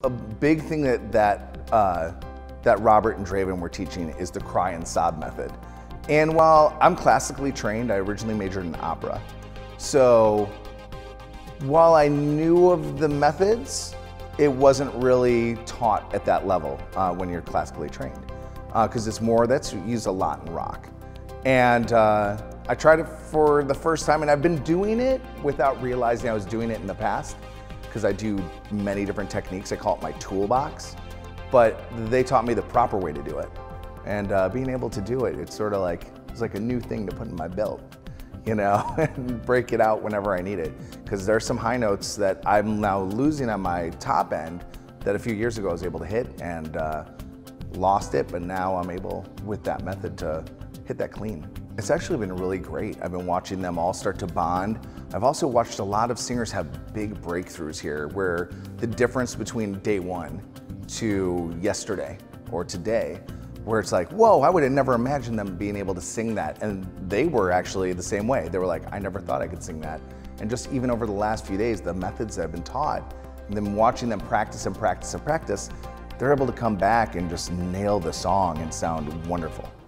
A big thing that Robert and Draven were teaching is the cry and sob method. And while I'm classically trained, I originally majored in opera. So while I knew of the methods, it wasn't really taught at that level when you're classically trained. Because it's more, that's used a lot in rock. And I tried it for the first time, and I've been doing it without realizing I was doing it in the past, because I do many different techniques. I call it my toolbox, but they taught me the proper way to do it. And being able to do it, it's sort of like, it's like a new thing to put in my belt, you know, and break it out whenever I need it. Because there's some high notes that I'm now losing on my top end that a few years ago I was able to hit and lost it, but now I'm able, with that method, to hit that clean. It's actually been really great. I've been watching them all start to bond. I've also watched a lot of singers have big breakthroughs here, where the difference between day one to yesterday or today, where it's like, whoa, I would have never imagined them being able to sing that. And they were actually the same way. They were like, I never thought I could sing that. And just even over the last few days, the methods that I've been taught, and then watching them practice and practice and practice, they're able to come back and just nail the song and sound wonderful.